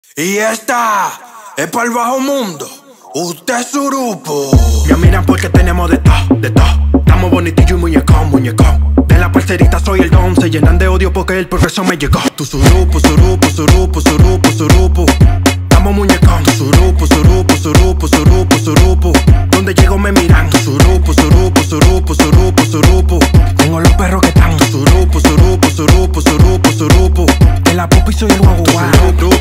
Y esta es para el bajo mundo. Usted es surupo. Me miran porque tenemos de todo, de todo. Estamos bonitillos y muñecón, muñecón. De la parcerita soy el don. Se llenan de odio porque el progreso me llegó. Tu surupo, surupo, surupo, surupo, surupo. Estamos muñecón. Tu surupo, surupo, surupo, surupo, surupo. Donde llego me miran. Tu surupo, surupo, surupo, surupo, surupo. Tengo los perros que están. Tu surupo, surupo, surupo, surupo, surupo. De la pupi soy el guagu guau.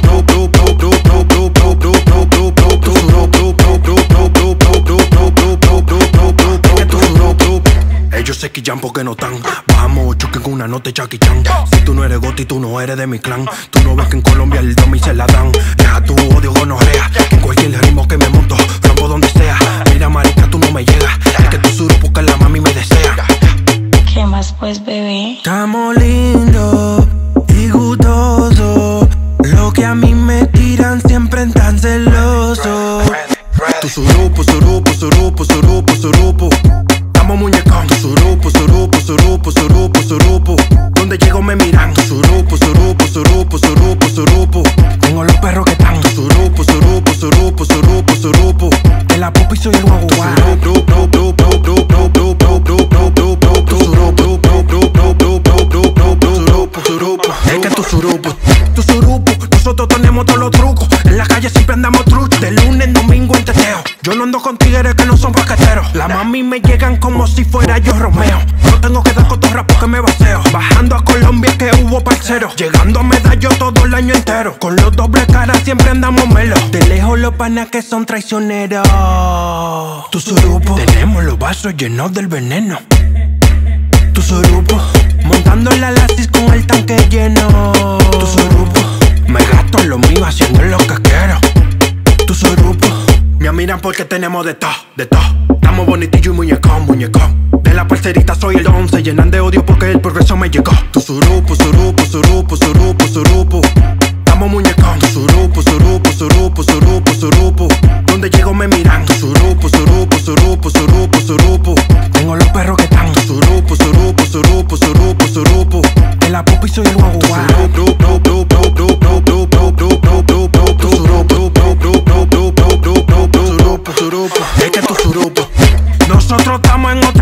Ellos se quillan porque no están. Vamos, choquen con una nota Jackie Chan. Si tú no eres goti, tú no eres de mi clan. Tú no ves que en Colombia el domi se la dan. Deja tu odio gonorrea. En cualquier ritmo que me monto, rompo donde sea. Mira marica, tú no me llegas. Es que tu surupo que la mami me desea. ¿Qué más pues, bebé? Estamos lindos y gustosos. Lo que a mí me tiran siempre tan celoso. Tu surupo, surupo, surupo, surupo, surupo. Estamos muñecón. Tu surupo, surupo, surupo, surupo, surupo. Donde llego me miran. Tu surupo, surupo, surupo, surupo, surupo. Tengo los perros que están. Tu surupo, surupo, surupo, surupo, surupo. De la pupi soy el guagu guau. Es que tu surupo, nosotros tenemos todos los trucos. En la calle siempre andamos truchos. De lunes en domingo en teteo. Yo no ando con tigres que no son paqueteros. La mami me llegan como si fuera yo Romeo. No tengo que dar cotorra porque me baseo. Bajando a Colombia que hubo parceros. Llegando a medallo todo el año entero. Con los dobles caras siempre andamos melos. De lejos los panas que son traicioneros. Tu surupo, tenemos los vasos llenos del veneno. Tu surupo, montando la lasis con el tanque lleno. Tu surupo, me gasto en lo mío haciendo lo que quiero. Tu surupo, me miran porque tenemos de todo, de todo. Estamos bonitillos y muñecón, muñecón. De la parcerita soy el don. Se llenan de odio porque el progreso me llegó. Tu surupo, surupo, surupo, surupo, surupo. Estamos muñecón. Tu surupo, surupo, surupo, surupo, surupo. Donde llego me miran. Tu surupo, surupo, surupo, surupo, surupo. Tengo los perros que están. Tu surupo, surupo, surupo, surupo, surupo. De la pupi soy el guagu guau. Es que tu surupo, nosotros estamos en otro